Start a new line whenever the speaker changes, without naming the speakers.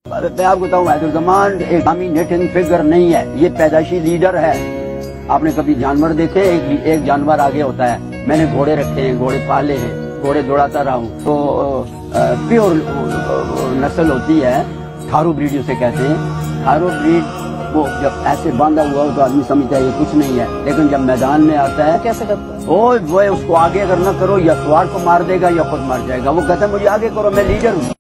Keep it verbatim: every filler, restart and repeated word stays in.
मैं आपको बताऊँ हैदुज़्ज़मान एक डोमिनेटिंग फिगर नहीं है, ये पैदाइशी लीडर है। आपने कभी जानवर देखे? एक, एक जानवर आगे होता है। मैंने घोड़े रखे हैं, घोड़े पाले हैं, घोड़े दौड़ाता रहा हूँ। तो प्योर नस्ल होती है, थारू ब्रीड उसे कहते हैं। थारू ब्रीड वो जब ऐसे बांधा हुआ हो तो आदमी समझता है ये कुछ नहीं है, लेकिन जब मैदान में आता है
कैसे करता है?
वो वो उसको आगे अगर न करो या सवार को मार देगा या खुद मर जाएगा। वो कहता है मुझे आगे करो, मैं लीडर हूँ।